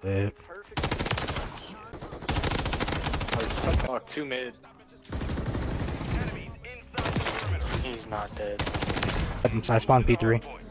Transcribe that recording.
Lit. Oh, 2 mid. He's not dead. I spawned P3.